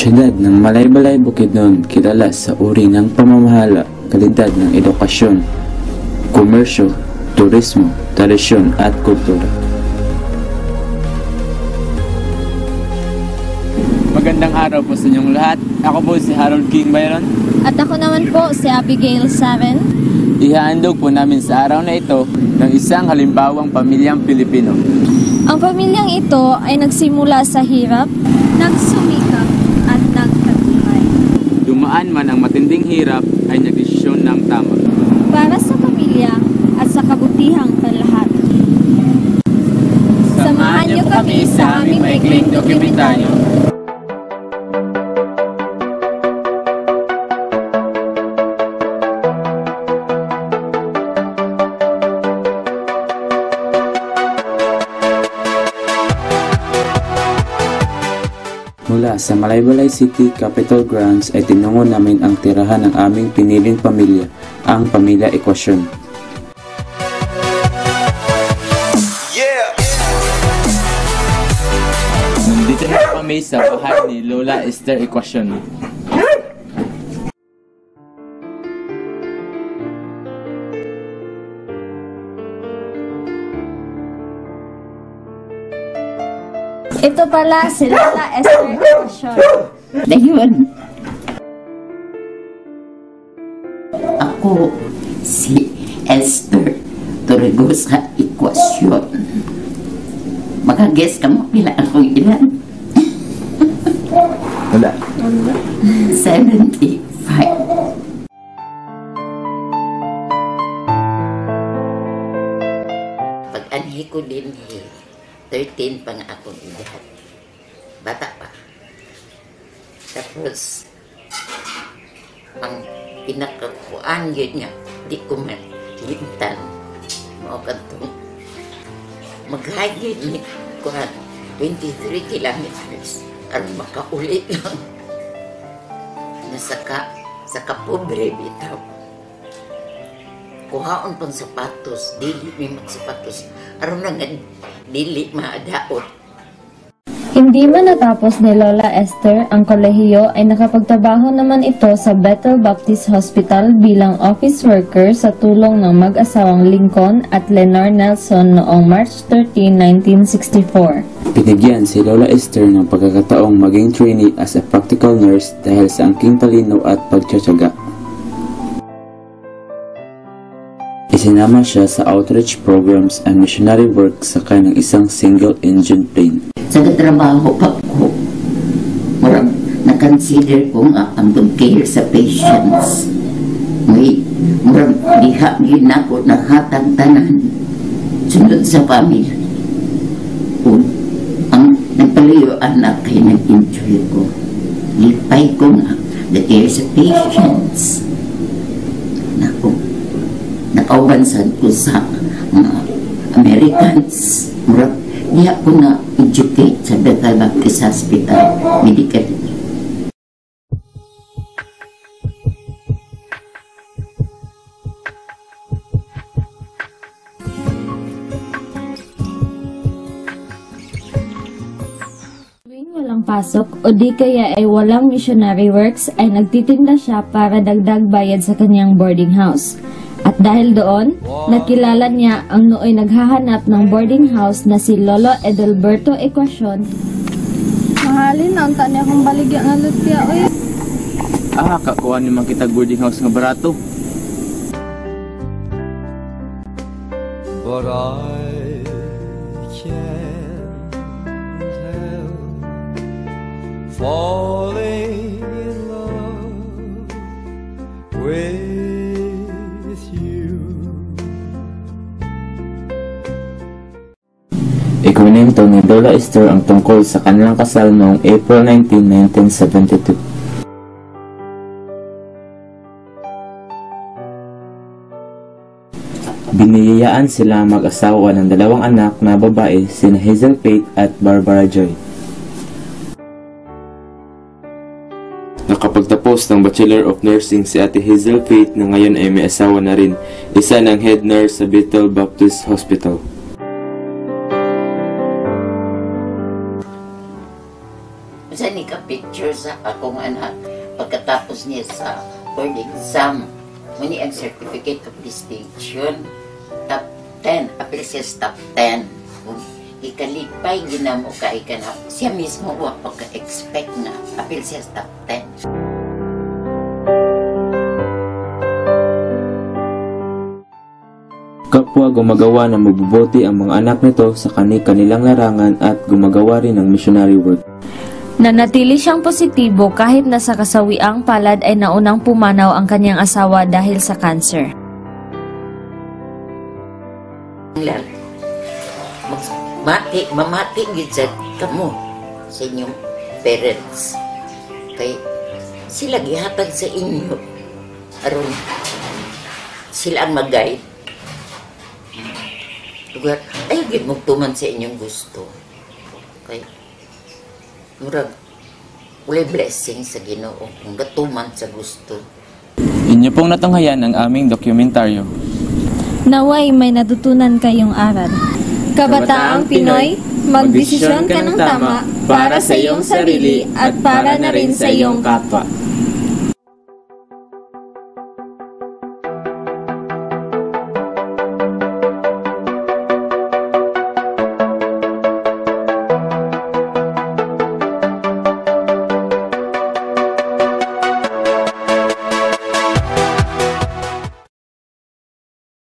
Siyudad ng Malaybalay, Bukidnon, kilala sa uri ng pamamahala, kalidad ng edukasyon, komersyo, turismo, tradisyon at kultura. Magandang araw po sa inyong lahat. Ako po si Harold King Byron. At ako naman po si Abigail Saren. Ihahandog po namin sa araw na ito ng isang halimbawang pamilyang Pilipino. Ang pamilyang ito ay nagsimula sa hirap, nagsumikap at nagtagumpay. Dumaan man ang matinding hirap ay nagdesisyon ng tama. Para sa pamilya at sa kabutihang panlahat. Samahan niyo kami sa aming maikling dokumentaryo. Mula sa Malaybalay City Capitol Grounds ay tinungo namin ang tirahan ng aming piniling pamilya, ang Pamilya Equation. Nandito na kami sa bahay ni Lola Esther Equation. Ito pala si Lola Esther Equation. Dahil ako si Esther Torregosa Equation. Makaguess ka mo pila akong ilan? Wala. 75. Pag-anhi ko din 13 pa nga akong edad. Bata pa. Tapos, ang pinakakuan yun niya, di ko malimtan. Mga kantong maghagid ni kuhan 23 kilometers at makaulit lang. Sa kapobre bitaw. Kuhaon pang sapatos, dili may magsapatos. Aron na nga, dili maadaot. Hindi man natapos ni Lola Esther ang kolehiyo ay nakapagtrabaho naman ito sa Bethel Baptist Hospital bilang office worker sa tulong ng mag-asawang Lincoln at Lenore Nelson noong March 13, 1964. Binigyan si Lola Esther ng pagkakataong maging trainee as a practical nurse dahil sa angking talino at pagtsatsaga. Isinama siya sa outreach programs and missionary work sa kanyang isang single-engine plane. Sa trabaho pa ko, murang na-consider ko nga ang pag-care sa patients. Murang diha ginako na hatag tanan sunod sa pamilya. Ang nagpalayo anak kay nag-enjoy ko. Lipay ko nga the care sa patients. Nakaubansan ko sa mga Americans. Murag niya ko na-educate sa Bethel Baptist Hospital Medical. Tuwing walang pasok o di kaya ay walang missionary works ay nagtitinda siya para dagdag bayad sa kanyang boarding house. At dahil doon, nakilala niya ang nooy naghahanap ng boarding house na si Lolo Edelberto Equation. Mahalin na, unta niya akong baligya nga lutya, oy. Kakuha naman kita boarding house nga barato. But I can't help falling in love with Ikwinento ni Lola Esther ang tungkol sa kanilang kasal noong April 19, 1972. Biniyayaan sila mag-asawa ng dalawang anak na babae, sina Hazel Faith at Barbara Joy. Nakapagtapos ng Bachelor of Nursing si Ate Hazel Faith na ngayon ay may asawa na rin, isa ng head nurse sa Bethel Baptist Hospital. Usa ni ka picture sa akong anak pagkatapos niya sa board exam. Muni ang certificate of distinction. Top 10. Apil siya top 10. Kung ikalipay, ginamo ka ikanap. Siya mismo wa pagka-expect na apil siya top 10. Kapwa gumagawa ng mabubuti ang mga anak nito sa kanilang larangan at gumagawa rin ng missionary work. Nanatili siyang positibo kahit nasa kasawiang palad ay naunang pumanaw ang kanyang asawa dahil sa cancer. Mamati gid kamo sa inyong parents. Kay sila gihatag sa inyo aron sila ang mag-guide. Lugar, ayaw gid magtuman sa inyong gusto. Kay murag walay blessing sa Ginoo kung gatuman sa gusto. Inyo pong natunghayan ang aming dokumentaryo. Naway may natutunan kayong aral. Kabataang Pinoy, magdesisyon ka ng tama para sa iyong sarili at para na rin sa iyong kapwa.